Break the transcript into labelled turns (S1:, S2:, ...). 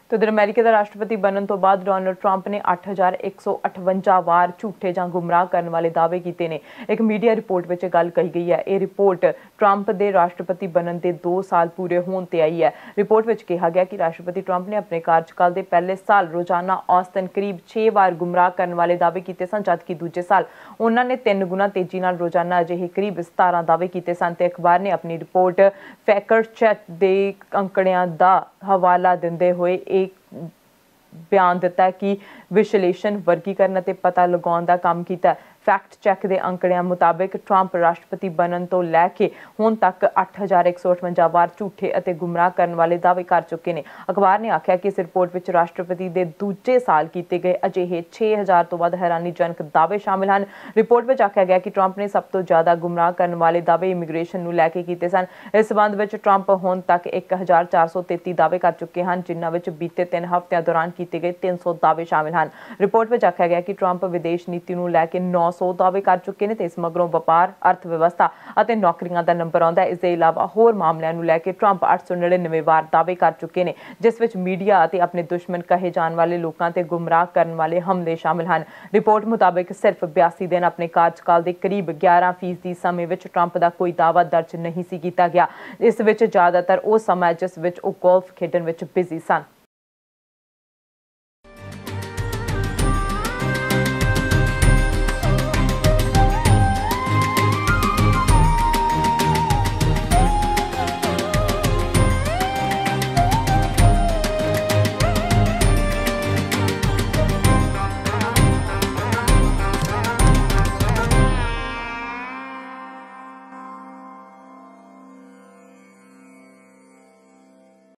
S1: तो इधर अमेरिका का राष्ट्रपति बनने तो बाद डोनाल्ड ट्रंप ने 8158 वार झूठे ਜਾਂ गुमराह करने वाले दावे किए ने। एक मीडिया रिपोर्ट में गल कही गई है। यह रिपोर्ट ट्रंप के राष्ट्रपति बनने के 2 साल पूरे होने ते आई है। रिपोर्ट में कहा गया कि राष्ट्रपति ट्रंप ने अपने कार्यकाल के पहले साल रोजाना औसतन करीब 6 वार गुमराह करने वाले दावे किए सन, जबकि दूजे साल उन्होंने 3 गुना तेजी नाल रोजाना अजिहे करीब 17 दावे किए सन। ते अखबार ने अपनी रिपोर्ट फैक्ट चेक के अंकड़ियां का हवाला देंदे हुए एक बयान दिता कि विश्लेषण वर्गीकरण ते पता लगाने का काम किया। फैक्ट चैक के अंकड़ियां मुताबिक ट्रंप राष्ट्रपति बनने तो लैके हुण तक 8158 वार झूठे और गुमराह करने वाले दावे कर चुके हैं। अखबार ने आख्या कि इस रिपोर्ट में राष्ट्रपति के दूजे साल किए गए अजिहे 6000 तो वध हैरानीजनक दावे शामिल हैं। रिपोर्ट में आख्या गया कि ट्रंप ने सब तो ज़्यादा गुमराह करने वाले दावे इमीग्रेशन को लैके किए सन। इस संबंध में ट्रंप हुण तक 1433 दावे कर चुके हैं, जिन्हां विच बीते 3 हफ्तियां दौरान किए गए 300 दावे शामिल हैं। रिपोर्ट में आख्या गया कि ट्रंप विदेश नीति को लैके 900 दावे कर चुके हैं। इस मगरों व्यापार, अर्थव्यवस्था और नौकरियों का नंबर आता है। इसके अलावा होर मामलों को लैके ट्रंप 899 वार दावे कर चुके हैं, जिस विच मीडिया और अपने दुश्मन कहे जाने वाले लोगों से गुमराह करने वाले हमले शामिल हैं। रिपोर्ट मुताबिक सिर्फ 82 दिन अपने कार्यकाल के करीब 11% समय में ट्रंप का कोई दावा दर्ज नहीं किया गया। इस विच ज़्यादातर वो समय जिस विच वो गोल्फ खेडन विच बिजी सन।